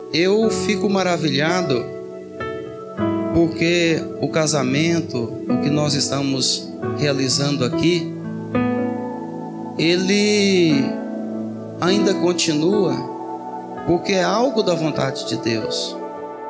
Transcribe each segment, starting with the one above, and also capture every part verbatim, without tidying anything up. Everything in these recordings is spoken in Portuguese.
eu fico maravilhado porque o casamento, o que nós estamos realizando aqui, ele ainda continua, porque é algo da vontade de Deus.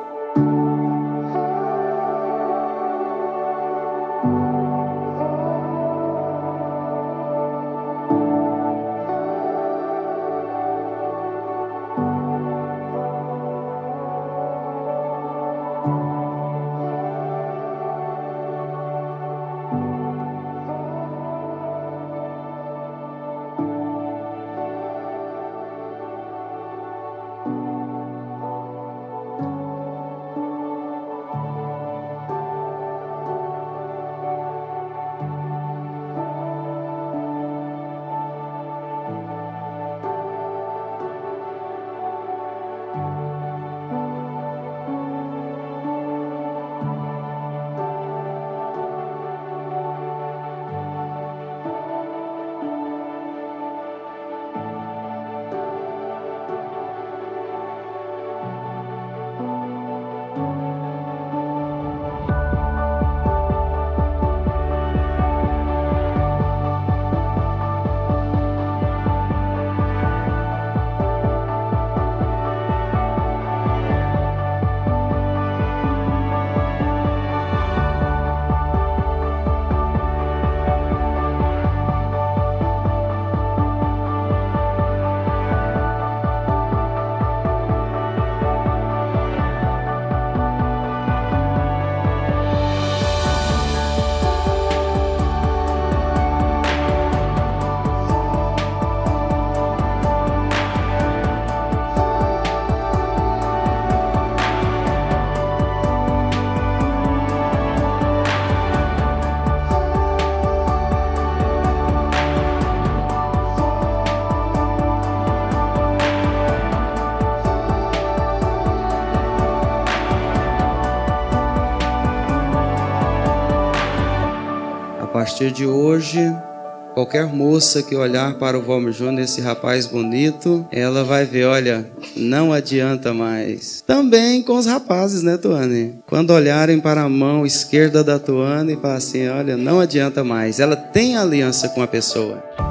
A partir de hoje, qualquer moça que olhar para o Valmir Júnior, esse rapaz bonito, ela vai ver, olha, não adianta mais. Também com os rapazes, né, Tuane? Quando olharem para a mão esquerda da Tuane e falar assim, olha, não adianta mais. Ela tem aliança com a pessoa.